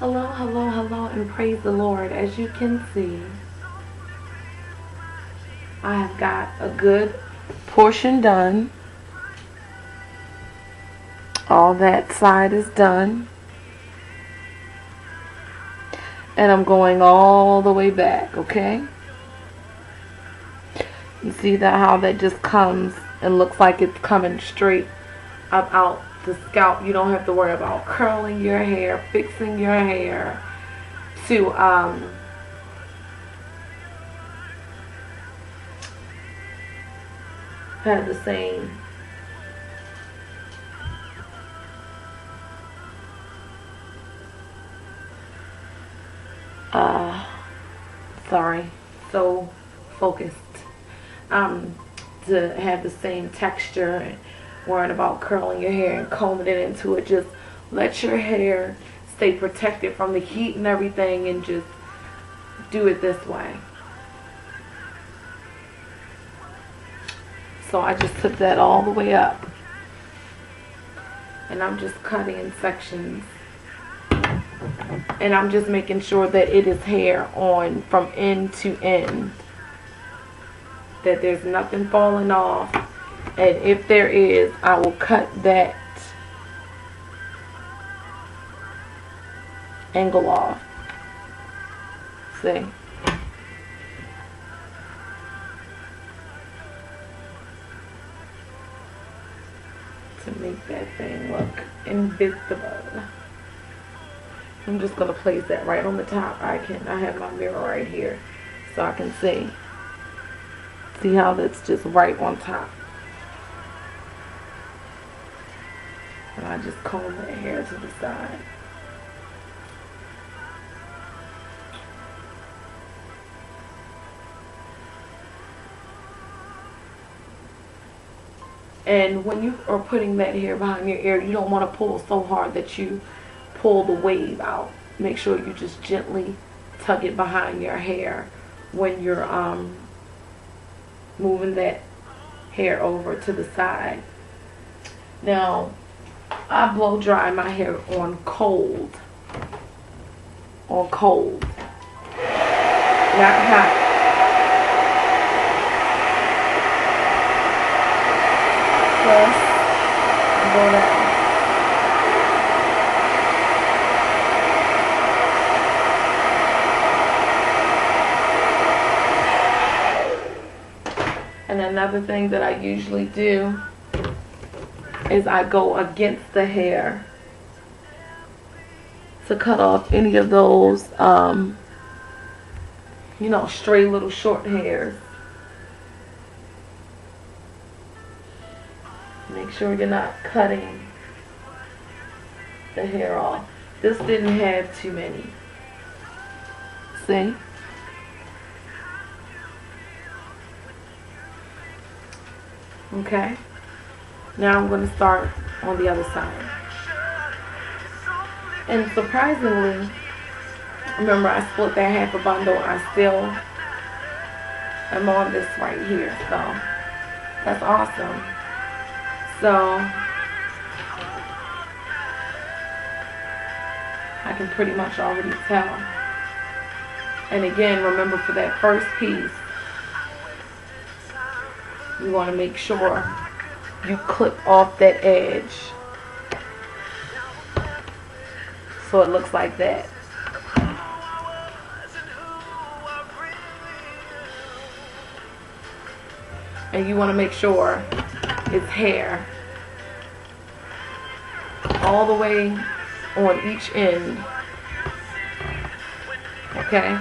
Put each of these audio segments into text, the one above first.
Hello, hello, hello, and praise the Lord. As you can see, I have got a good portion done. All that side is done. And I'm going all the way back, okay? You see that how that just comes and looks like it's coming straight up out the scalp. You don't have to worry about curling your hair, fixing your hair to have the same sorry, so focused, to have the same texture and worrying about curling your hair and combing it into it. Just let your hair stay protected from the heat and everything, and just do it this way. So I just took that all the way up, and I'm just cutting in sections, and I'm just making sure that it is hair on from end to end, that there's nothing falling off, and if there is, I will cut that angle off. See? To make that thing look invisible. I'm just gonna place that right on the top. I have my mirror right here so I can see. See how that's just right on top. And I just comb that hair to the side. And when you are putting that hair behind your ear, you don't want to pull so hard that you pull the wave out. Make sure you just gently tug it behind your hair when you're moving that hair over to the side. Now, I blow dry my hair on cold. On cold. Not hot. Plus, go down. And another thing that I usually do is I go against the hair to cut off any of those, you know, stray little short hairs. Make sure you're not cutting the hair off. This didn't have too many. See? Okay. Now I'm going to start on the other side. And surprisingly, remember I split that half a bundle. I still am on this right here. So that's awesome. So I can pretty much already tell. And again, remember for that first piece, you want to make sure you clip off that edge so it looks like that. And you want to make sure it's hair all the way on each end. Okay?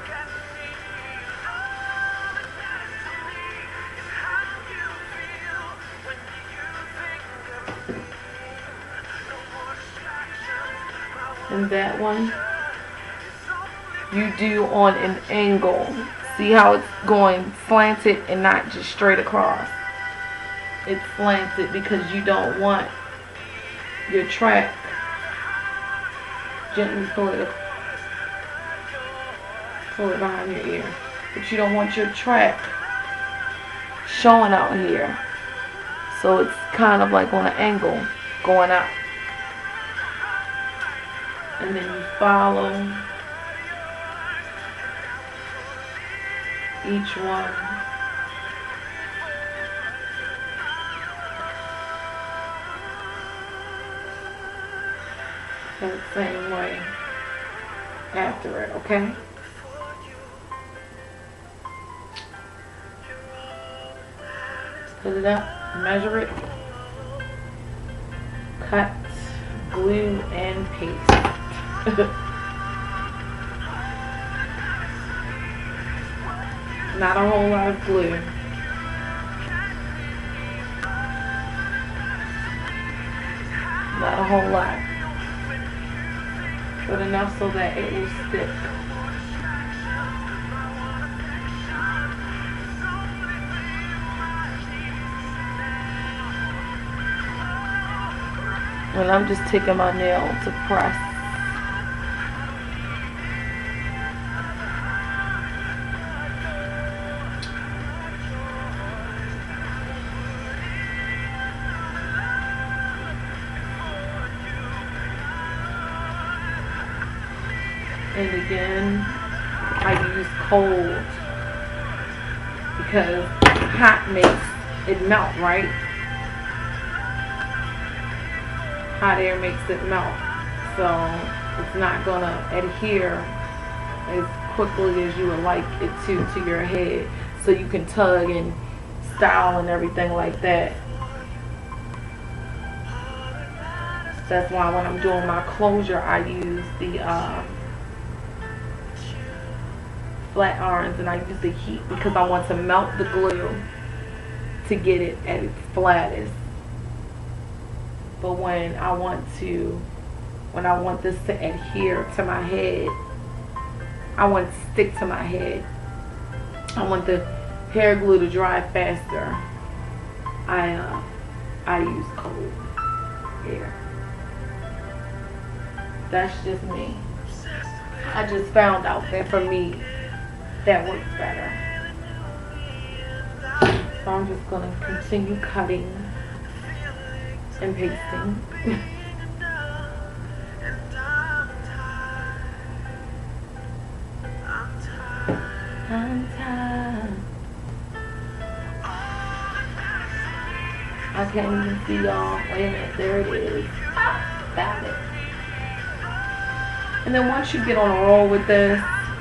And that one you do on an angle. See how it's going slanted and not just straight across. It's slanted because you don't want your track. Gently pull it behind your ear. But you don't want your track showing out here. So it's kind of like on an angle going out. and then you follow each one. That same way after it, okay? Put it up, measure it, cut, glue, and paste. Not a whole lot of glue. Not a whole lot. But enough so that it will stick. And I'm just taking my nail to press. And again, I use cold because hot makes it melt, right? Hot air makes it melt, so it's not gonna adhere as quickly as you would like it to your head, so you can tug and style and everything like that. That's why when I'm doing my closure, I use the flat irons, and I use the heat because I want to melt the glue to get it at its flattest. But when I want this to adhere to my head, I want it to stick to my head, I want the hair glue to dry faster, I use cold air. That's just me. I just found out that for me, that works better. So I'm just gonna continue cutting and pasting. I'm tired. I can't even see y'all. Wait a minute, there it is. Found it. And then once you get on a roll with this,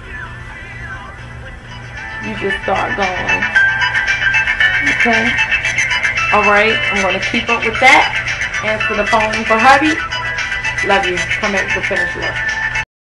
you just start going. Okay? Alright, I'm going to keep up with that. Answer the phone for hubby. Love you. Come back for the finished look.